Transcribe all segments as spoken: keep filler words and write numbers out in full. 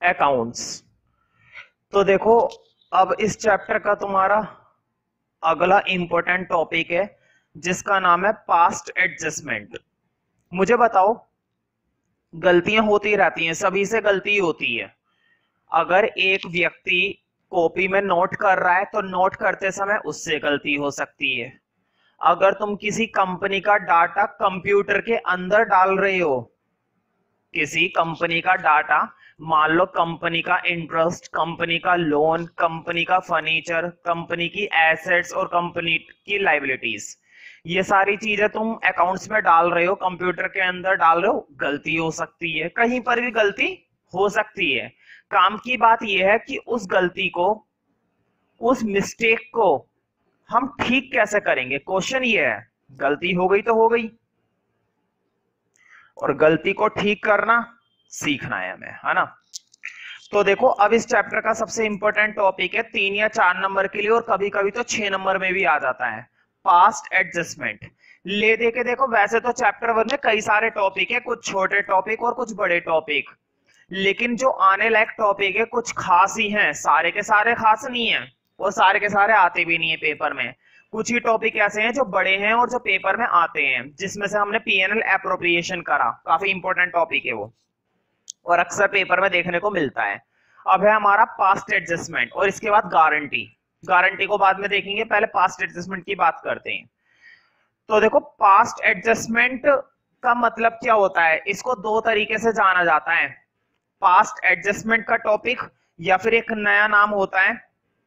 Accounts. तो देखो, अब इस चैप्टर का तुम्हारा अगला इंपॉर्टेंट टॉपिक है जिसका नाम है पास्ट एडजस्टमेंट। मुझे बताओ, गलतियां होती रहती हैं, सभी से गलती होती है। अगर एक व्यक्ति कॉपी में नोट कर रहा है तो नोट करते समय उससे गलती हो सकती है। अगर तुम किसी कंपनी का डाटा कंप्यूटर के अंदर डाल रहे हो, किसी कंपनी का डाटा, मान लो कंपनी का इंटरेस्ट, कंपनी का लोन, कंपनी का फर्नीचर, कंपनी की एसेट्स और कंपनी की लायबिलिटीज, ये सारी चीजें तुम अकाउंट्स में डाल रहे हो, कंप्यूटर के अंदर डाल रहे हो, गलती हो सकती है, कहीं पर भी गलती हो सकती है। काम की बात यह है कि उस गलती को, उस मिस्टेक को हम ठीक कैसे करेंगे। क्वेश्चन ये है, गलती हो गई तो हो गई, और गलती को ठीक करना सीखना है हमें, है ना। तो देखो, अब इस चैप्टर का सबसे इंपॉर्टेंट टॉपिक है, तीन या चार नंबर के लिए और कभी कभी तो छह नंबर में भी आ जाता है, पास्ट एडजस्टमेंट। ले दे के देखो, वैसे तो चैप्टर वन में कई सारे टॉपिक है, कुछ छोटे टॉपिक और कुछ बड़े टॉपिक, लेकिन जो आने लायक टॉपिक है कुछ खास ही हैं, सारे के सारे खास नहीं है और सारे के सारे आते भी नहीं है पेपर में। कुछ ही टॉपिक ऐसे हैं जो बड़े हैं और जो पेपर में आते हैं, जिसमें से हमने पीएनएल एप्रोप्रिएशन करा, काफी इंपॉर्टेंट टॉपिक है वो और अक्सर पेपर में देखने को मिलता है। अब है हमारा पास्ट एडजस्टमेंट और इसके बाद गारंटी। गारंटी को बाद में देखेंगे, पहले पास्ट एडजस्टमेंट की बात करते हैं। तो देखो, पास्ट एडजस्टमेंट का मतलब क्या होता है, इसको दो तरीके से जाना जाता है। पास्ट एडजस्टमेंट का टॉपिक, या फिर एक नया नाम होता है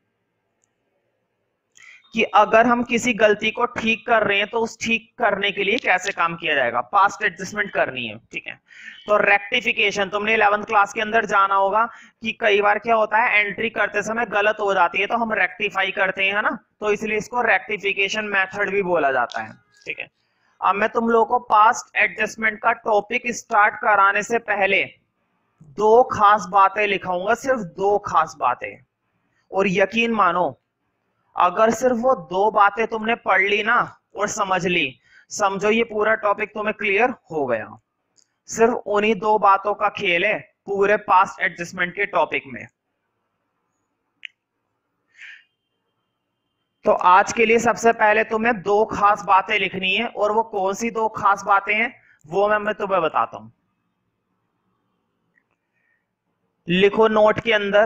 कि अगर हम किसी गलती को ठीक कर रहे हैं तो उस ठीक करने के लिए कैसे काम किया जाएगा, पास्ट एडजस्टमेंट करनी है, ठीक है। तो रेक्टिफिकेशन, तुमने इलेवेंथ क्लास के अंदर जाना होगा कि कई बार क्या होता है, एंट्री करते समय गलत हो जाती है तो हम रेक्टिफाई करते हैं, है ना, तो इसलिए इसको रेक्टिफिकेशन मेथड भी बोला जाता है, ठीक है। अब मैं तुम लोगों को पास्ट एडजस्टमेंट का टॉपिक स्टार्ट कराने से पहले दो खास बातें लिखाऊंगा, सिर्फ दो खास बातें, और यकीन मानो अगर सिर्फ वो दो बातें तुमने पढ़ ली ना और समझ ली, समझो ये पूरा टॉपिक तुम्हें क्लियर हो गया। सिर्फ उन्हीं दो बातों का खेल है पूरे पास्ट एडजस्टमेंट के टॉपिक में। तो आज के लिए सबसे पहले तुम्हें दो खास बातें लिखनी है, और वो कौन सी दो खास बातें हैं वो मैं, मैं तुम्हें बताता हूं। लिखो नोट के अंदर,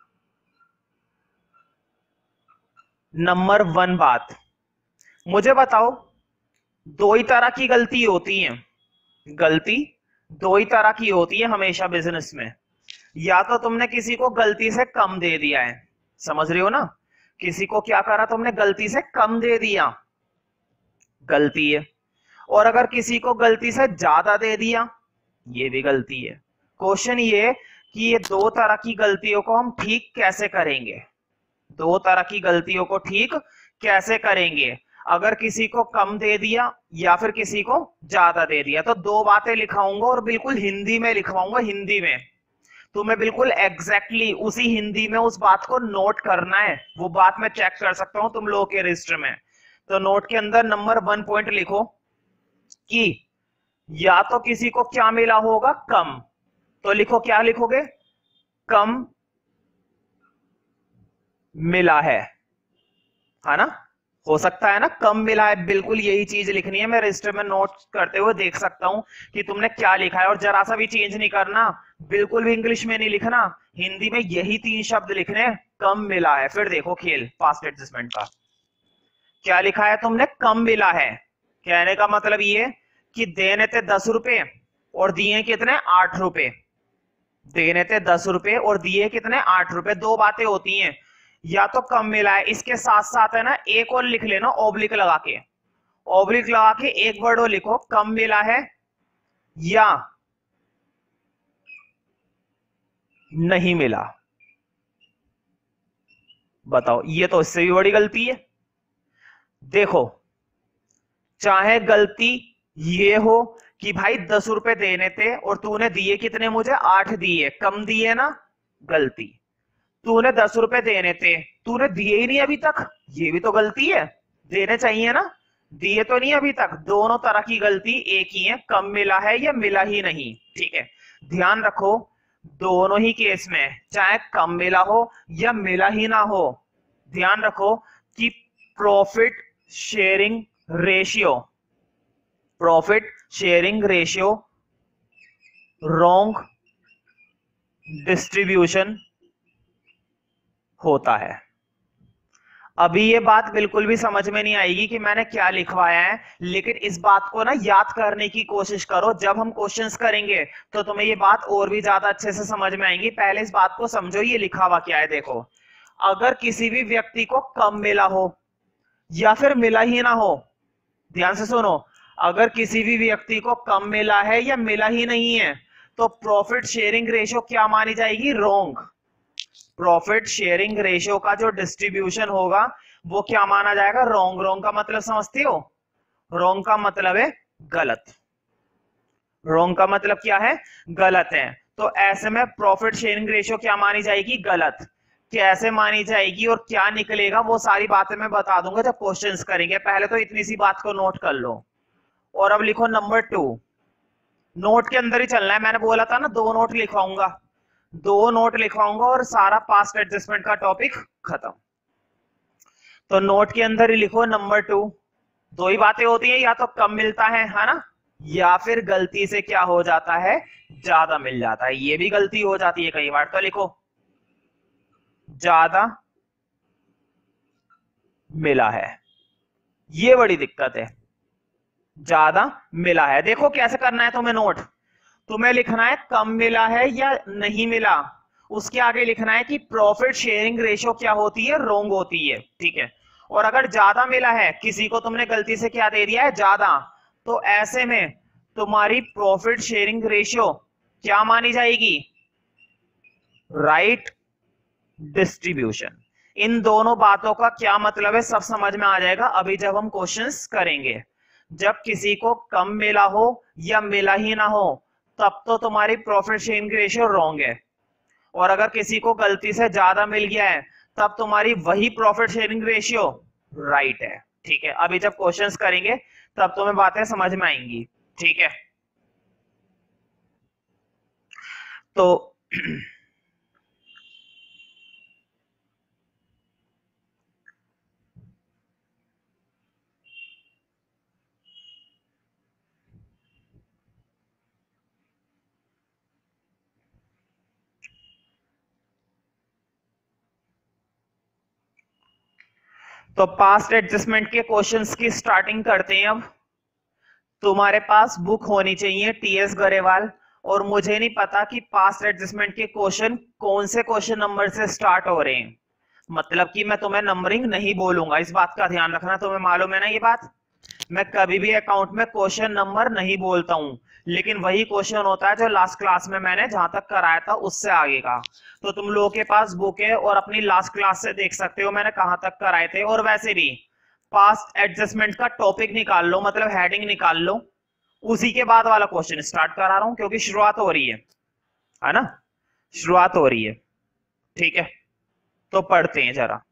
नंबर वन बात, मुझे बताओ, दो ही तरह की गलती होती है, गलती दो ही तरह की होती है हमेशा बिजनेस में। या तो तुमने किसी को गलती से कम दे दिया है, समझ रहे हो ना, किसी को क्या करा तुमने, गलती से कम दे दिया, गलती है। और अगर किसी को गलती से ज्यादा दे दिया, ये भी गलती है। क्वेश्चन ये कि ये दो तरह की गलतियों को हम ठीक कैसे करेंगे, दो तरह की गलतियों को ठीक कैसे करेंगे। अगर किसी को कम दे दिया या फिर किसी को ज्यादा दे दिया, तो दो बातें लिखाऊंगा और बिल्कुल हिंदी में लिखवाऊंगा, हिंदी में तुम्हें बिल्कुल एग्जैक्टली उसी हिंदी में उस बात को नोट करना है। वो बात मैं चेक कर सकता हूं तुम लोगों के रजिस्टर में। तो नोट के अंदर नंबर वन पॉइंट लिखो कि या तो किसी को क्या मिला होगा, कम, तो लिखो, क्या लिखोगे, कम मिला है है ना, हो सकता है ना, कम मिला है, बिल्कुल यही चीज लिखनी है। मैं रजिस्टर में नोट करते हुए देख सकता हूं कि तुमने क्या लिखा है, और जरा सा भी चेंज नहीं करना, बिल्कुल भी इंग्लिश में नहीं लिखना, हिंदी में यही तीन शब्द लिखने, कम मिला है। फिर देखो खेल पास्ट एडजस्टमेंट का, क्या लिखा है तुमने, कम मिला है। कहने का मतलब ये कि देने थे दस रुपए और दिए कितने, आठ रुपए, देने थे दस रुपए और दिए कितने, आठ रुपए। दो बातें होती हैं, या तो कम मिला है, इसके साथ साथ है ना एक और लिख लेना, ओब्लिक लगा के, ओब्लिक लगा के एक वर्ड और लिखो, कम मिला है या नहीं मिला। बताओ, ये तो इससे भी बड़ी गलती है। देखो, चाहे गलती ये हो कि भाई दस रुपए देने थे और तूने दिए कितने, मुझे आठ दिए, कम दिए ना, गलती। तूने दस रुपए देने थे, तूने दिए ही नहीं अभी तक, ये भी तो गलती है, देने चाहिए ना, दिए तो नहीं अभी तक। दोनों तरह की गलती एक ही है, कम मिला है या मिला ही नहीं, ठीक है। ध्यान रखो, दोनों ही केस में चाहे कम मिला हो या मिला ही ना हो, ध्यान रखो कि profit sharing ratio profit sharing ratio wrong distribution होता है। अभी ये बात बिल्कुल भी समझ में नहीं आएगी कि मैंने क्या लिखवाया है, लेकिन इस बात को ना याद करने की कोशिश करो। जब हम क्वेश्चंस करेंगे तो तुम्हें ये बात और भी ज्यादा अच्छे से समझ में आएगी। पहले इस बात को समझो, ये लिखा हुआ क्या है। देखो, अगर किसी भी व्यक्ति को कम मिला हो या फिर मिला ही ना हो, ध्यान से सुनो, अगर किसी भी व्यक्ति को कम मिला है या मिला ही नहीं है तो प्रॉफिट शेयरिंग रेशियो क्या मानी जाएगी? रॉन्ग। प्रॉफिट शेयरिंग रेशियो का जो डिस्ट्रीब्यूशन होगा वो क्या माना जाएगा? रॉन्ग। रॉन्ग का मतलब समझते हो? रॉन्ग का मतलब है गलत। रॉन्ग का मतलब क्या है? गलत है। तो ऐसे में प्रॉफिट शेयरिंग रेशियो क्या मानी जाएगी? गलत। कैसे मानी जाएगी और क्या निकलेगा वो सारी बातें मैं बता दूंगा जब क्वेश्चंस करेंगे। पहले तो इतनी सी बात को नोट कर लो। और अब लिखो नंबर टू। नोट के अंदर ही चलना है, मैंने बोला था ना दो नोट लिखवाऊंगा, दो नोट लिखवाऊंगा और सारा पास्ट एडजस्टमेंट का टॉपिक खत्म। तो नोट के अंदर ही लिखो नंबर टू। दो ही बातें होती है, या तो कम मिलता है है ना, या फिर गलती से क्या हो जाता है? ज्यादा मिल जाता है। ये भी गलती हो जाती है कई बार। तो लिखो ज्यादा मिला है, ये बड़ी दिक्कत है। ज्यादा मिला है। देखो कैसे करना है तुम्हें नोट। तुम्हें लिखना है कम मिला है या नहीं मिला, उसके आगे लिखना है कि प्रॉफिट शेयरिंग रेशियो क्या होती है? रॉन्ग होती है। ठीक है। और अगर ज्यादा मिला है, किसी को तुमने गलती से क्या दे दिया है? ज्यादा, तो ऐसे में तुम्हारी प्रॉफिट शेयरिंग रेशियो क्या मानी जाएगी? Right distribution. इन दोनों बातों का क्या मतलब है सब समझ में आ जाएगा अभी जब हम क्वेश्चंस करेंगे। जब किसी को कम मिला हो या मिला ही ना हो तब तो तुम्हारी प्रॉफिट शेयरिंग रेशियो रॉन्ग है, और अगर किसी को गलती से ज्यादा मिल गया है तब तुम्हारी वही प्रॉफिट शेयरिंग रेशियो राइट है। ठीक है। अभी जब क्वेश्चंस करेंगे तब तुम्हें बातें समझ में आएंगी। ठीक है। तो तो पास्ट एडजस्टमेंट के क्वेश्चंस की स्टार्टिंग करते हैं। अब तुम्हारे पास बुक होनी चाहिए टीएस गरेवाल, और मुझे नहीं पता कि पास्ट एडजस्टमेंट के क्वेश्चन कौन से क्वेश्चन नंबर से स्टार्ट हो रहे हैं। मतलब कि मैं तुम्हें नंबरिंग नहीं बोलूंगा, इस बात का ध्यान रखना। तुम्हें मालूम है ना ये बात, मैं कभी भी अकाउंट में क्वेश्चन नंबर नहीं बोलता हूं, लेकिन वही क्वेश्चन होता है जो लास्ट क्लास में मैंने जहां तक कराया था उससे आगे का। तो तुम लोगों के पास बुक है और अपनी लास्ट क्लास से देख सकते हो मैंने कहां तक कराए थे। और वैसे भी पास्ट एडजस्टमेंट का टॉपिक निकाल लो, मतलब हेडिंग निकाल लो, उसी के बाद वाला क्वेश्चन स्टार्ट करा रहा हूं क्योंकि शुरुआत हो रही है है ना, शुरुआत हो रही है। ठीक है। तो पढ़ते हैं जरा।